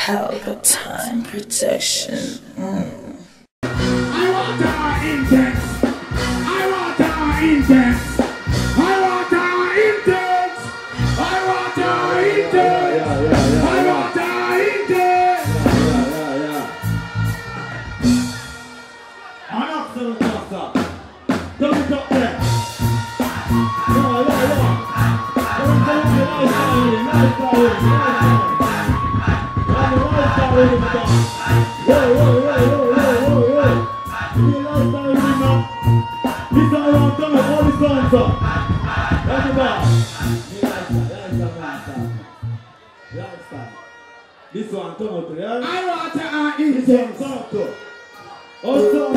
Palpatine protection. I want our index. I want our index. I want our index. I want our index. I want our index. I'm up to the top. Don't be up there. This one, come out to I want to eat it. Come out to. Also,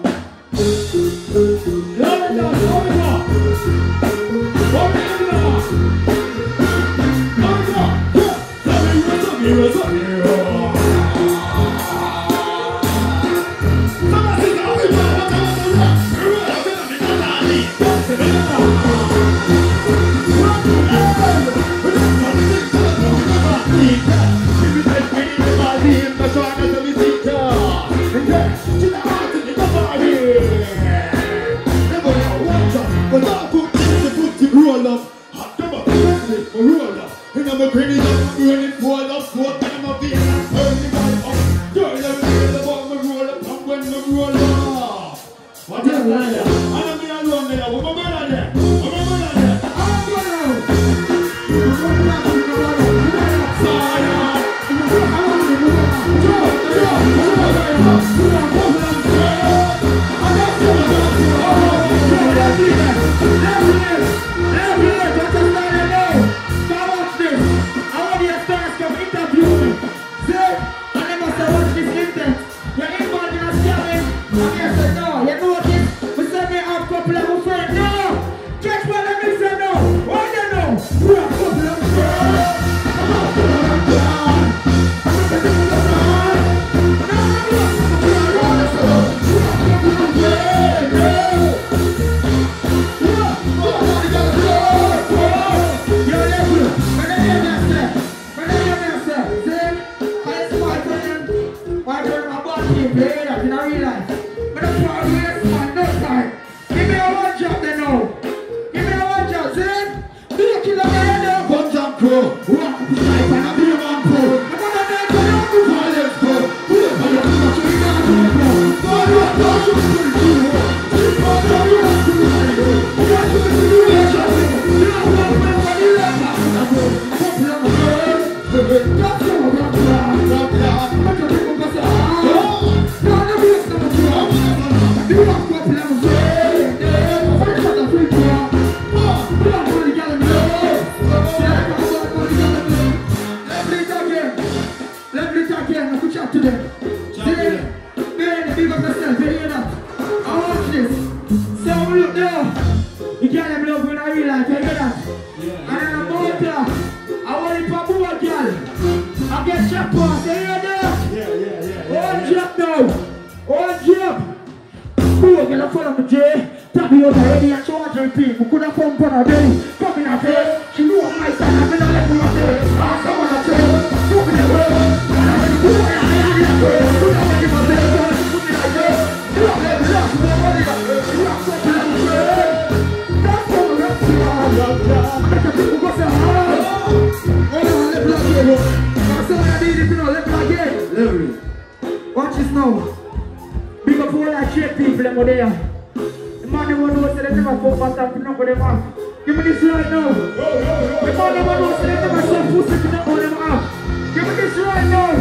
watch this now. Big up all that shit people over there. The man who knows that they never go back up to them up. Give me this right now. The man who knows that they never saw pussy to them up. Give me this right now.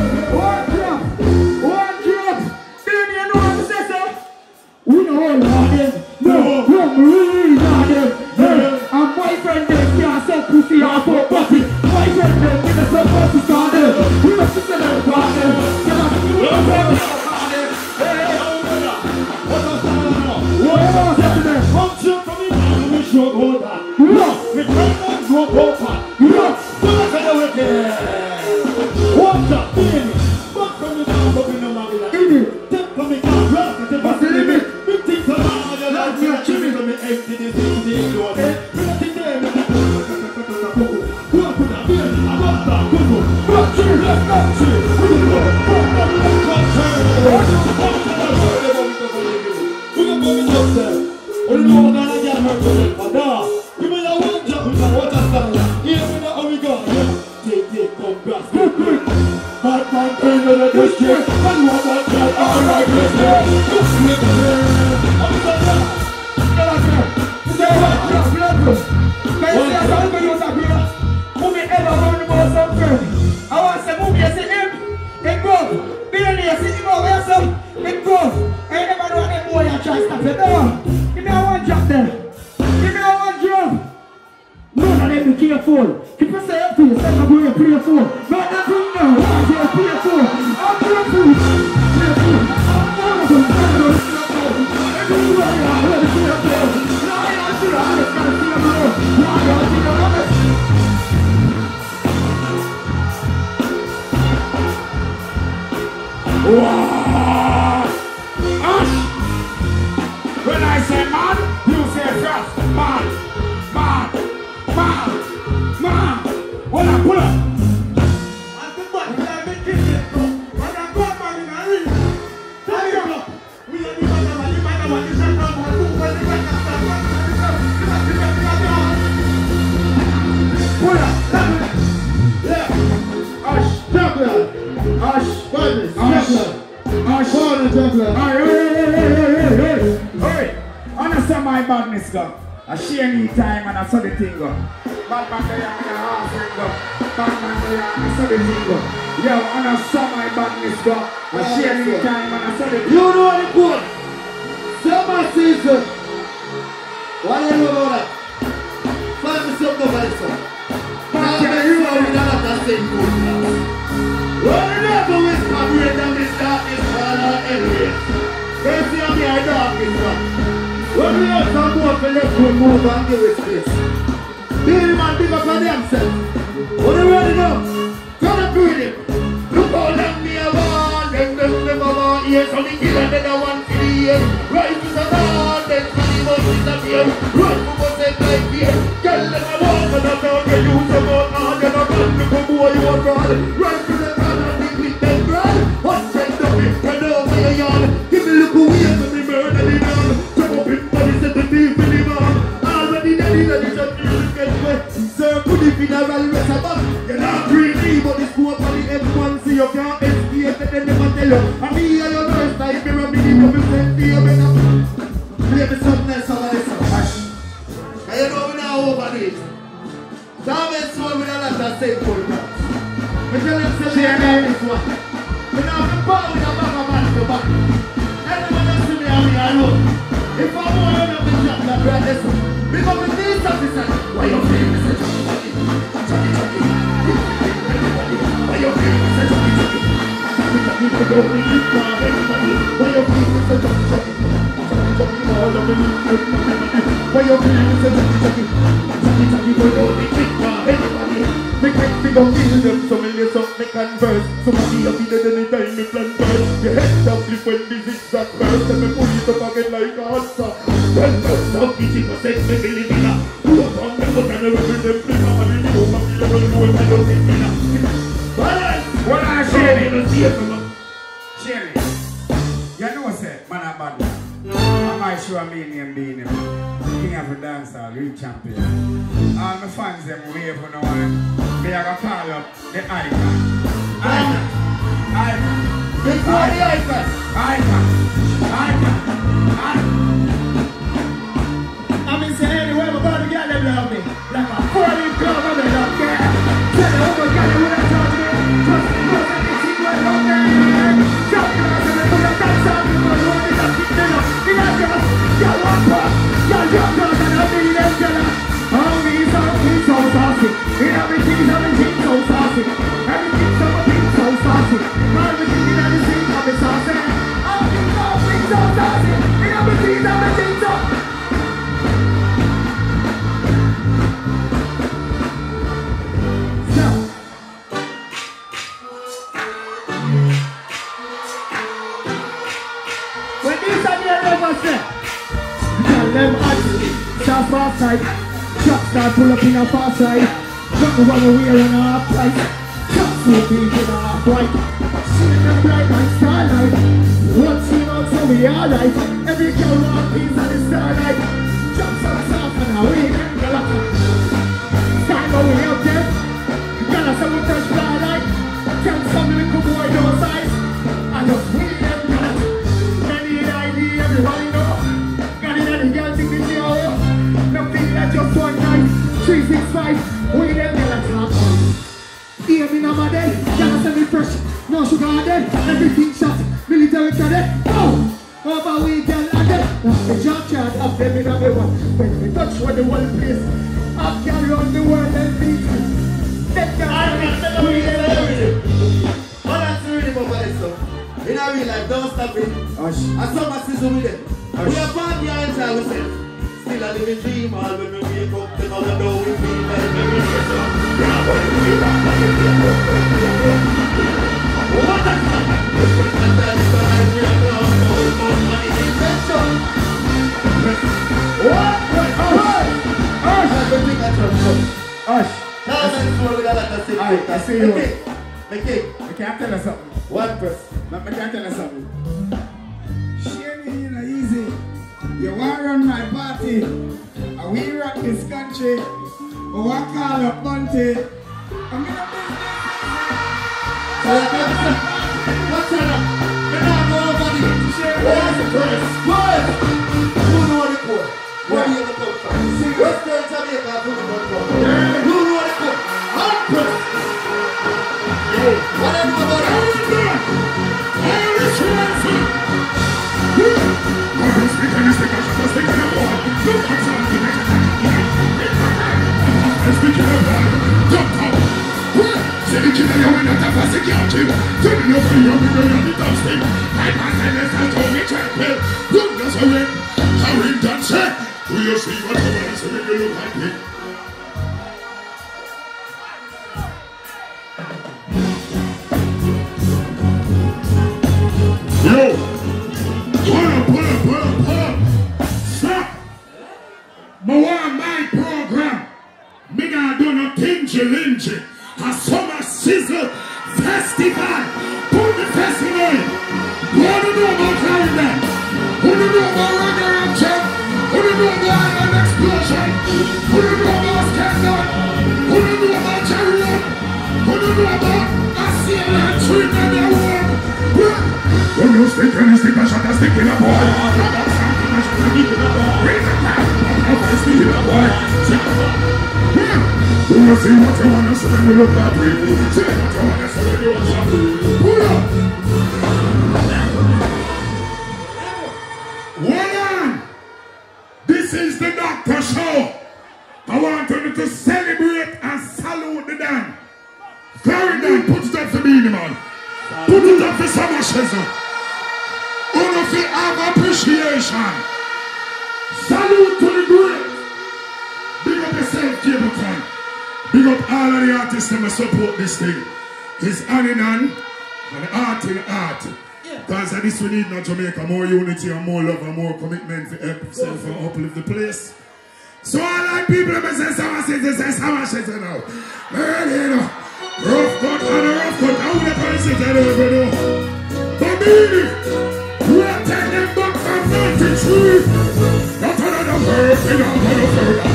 One drop. One drop. Then you know what I'm saying? We know all about them. No, really about them. And my friend them can't sell pussy off of pussy. My friend them give us some pussy started. We must sell them about them. What? Pull up in a fast side, drop the one we are on our price. Just two feet in a half white. Seeing them bright like starlight. One team out so we alright. Every girl want peace and the starlight. Jumps on us off and away. Time but we help them. Gotta say we touch starlight. Tell some little boy those eyes. I just win them. Any idea everybody know. Got it and the girl think it's your. Nothing that just one night. 365. We them get a top on. Hear me now my day. Gotta say me fresh. No sugar on them. Everything shot. Military cadet. Oh! Over we tell again. The job chart of them in everyone. When we touch with the whole place. I'll carry on the world and beat. Let them we them. All that's really about this stuff. In our real life, don't stop it. I saw my sister with them. We are part behind ourselves. Still a living dream, all when we wake up, the mother know we feel like we need it. We are going to be back like a day. What the fuck? And that's why we are now more money in pension. What? Hush! Now let's go with a lot of things. I see you. Okay. I can't tell you something. One person. I can't tell you something. Share me, you know, easy. You want to run my party, and we rock this country, but we call up Monty. I'm in a business. What's that? You're not nobody. What's the first? What? Who know the code? Where do you come from? Western Jamaica, who know the code? Who know the code? Hundred. What do you know about that? Irish Ransom. My program, me gonna do no tingy-lingy, a summer sizzle festival, put the festival. Who do know about calendar? Who do know about Roger and Jeff? Who do know about Island Explosion? Who do know about Scandal? Who do know about Chariot? Who do know about Asian and Trinidad and World? When you stick and you stick a shot and stick in a boy. You will see what you want to say when you look that way. See what you want to say when you want to pull up. Hold on. This is the Doctor Show. I want you to celebrate and salute the Dan. Clarendon, put it up for me, man. Put it up for Summer Shizzle. All of you have appreciation. Salute to the great. Big up yourself, Cableton. Big up all of the artists that support this thing. It's Aninan and art in art. Because of this we need in Jamaica more unity and more love and more commitment for help yourself and uplift the place. So all like people that say Summer Shizzle now. You know, rough cut and a rough cut. How the person say they don't know. Babini, we are taking back from 93. Not another bird, we don't go no further.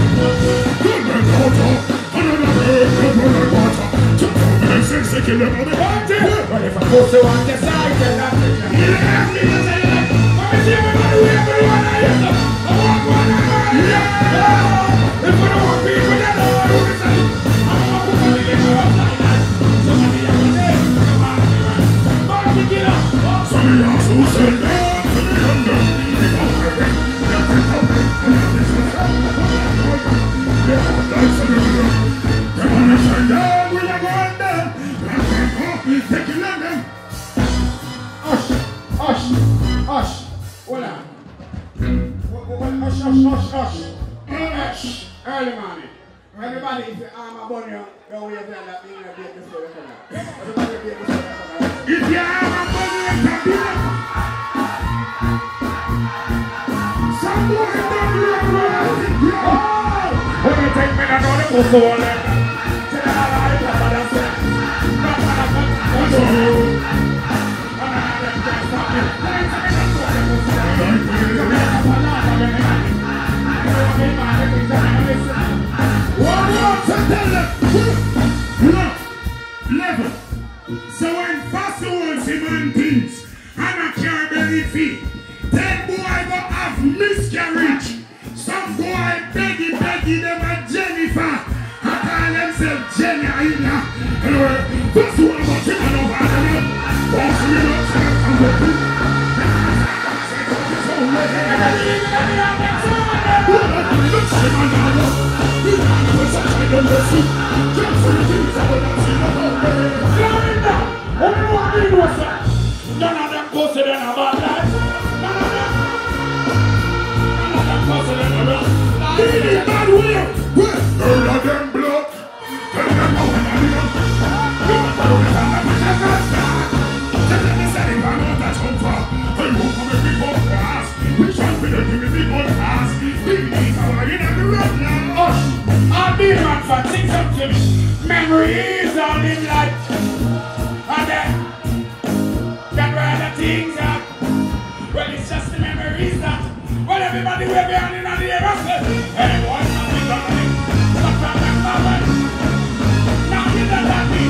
Another bird, another water. To come and say, say, kill them on the party. But if I put you on the side, then that's it. Yeah, me to say that. Come and see everybody, we everyone I hear them. I want one of them. Yeah. If we don't want people, then I want to say. I want to put it in my outside. Somebody has to say, come on, man. Get up. Somebody has to say, down to the under. Hush. Hold on. Hush. Early morning. Everybody, if you arm a bunny, go away there that being a bit before you come out. Everybody be able to come out. If you arm a bunny, you can be some boy don't do it well. When you take me to know the before, then tell her I come and say, no, Level. So when fast wants him and things, and I can't believe it, then boy go have miscarriage. Some boy beggy them a Jennifer. I call themselves Jenny Aina. Anyway, that's what I'm watching on over there. Boss me up, I'm looking. None of them posted in a bad life. None of them posted in a bad life. Bad way. All of them blood. Tell them how I'm going. Tell them the same man on that home for. I won't come and be both fast. We can't be the big one fast. Big things are in the road now. Hush. I'll be man for sing something. Memories on him like. And then. That were the things that. Well, it's just the memories that. Well, everybody will be on in the air. Anyone not be done with it. Stop from them forward. Now you don't have me.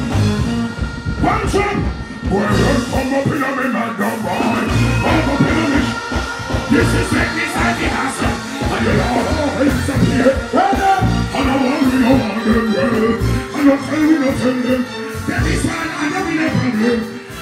One shot. Well, come up in a minute, my dog boy. Come up in a minute. This is like this I the hassle. And you're all it's up here. And I want to know all them well. And I'll tell you nothing them. That this man, I know we never problem.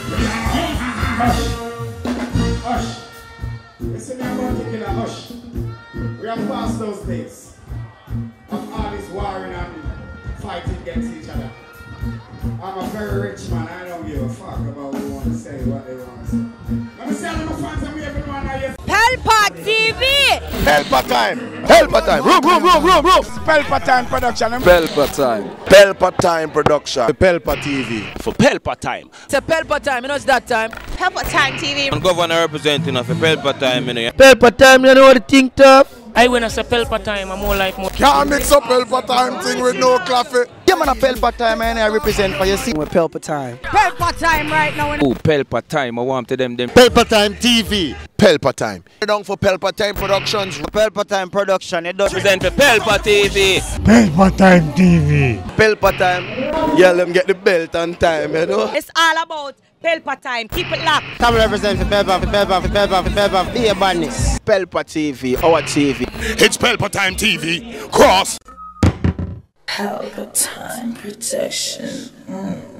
Hush. Hush. Listen, I'm going to kill a hush. We have passed those days of all this warring and fighting against each other. I'm a very rich man. I don't give a fuck about who want to say what they want to say. Let me say to my fans and we everyone I guess. Pelpa TV! Pelpa time! Pelpa time! Room! Pelpa Time Production. Pelpa time! Pelpa time production. Pelpa TV. For Pelpa time. It's a Pelpa time, you know it's that time. Pelpa Time TV. I'm governor representing of a Pelpa time, you know. Pelpa time, you know what you think tough? I when I say Pelpa time, I'm more like more. Can't mix up Pelpa time thing with no coffee. Yeah, man, a Pelpa time, and I represent for you. See, with Pelpa time. Pelpa time right now. Oh, Pelpa time, I want to them. Pelpa time TV. Pelpa time. Down for Pelpa time productions. Pelpa time production. It does Represent for Pelpa TV. Pelpa time TV. Pelpa time. Yeah, let them get the belt on time, you know. It's all about Pelpa time. Keep it locked. Come represent for Pelpa, be a badness. Pelpa TV, our TV. It's Pelpa time TV. Cross. Pelpa time protection.